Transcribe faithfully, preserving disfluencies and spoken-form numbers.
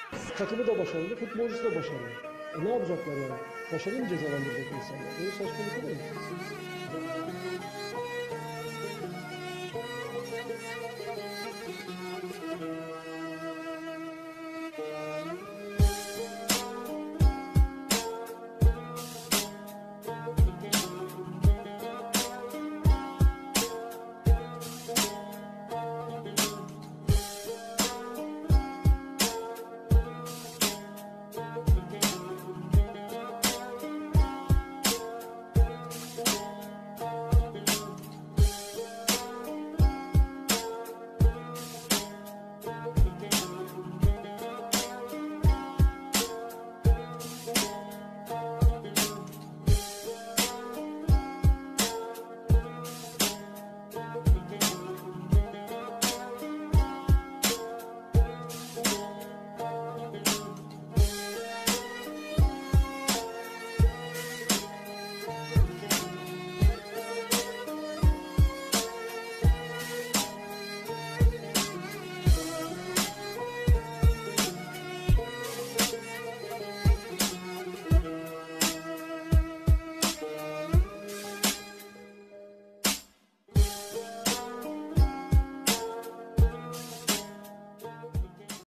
Takımı da başarılı, futbolcusu da başarılı. E ne yapacaklar yani? Başarıyı mı cezalandıracak insanlar? Böyle saçmalık olur mu?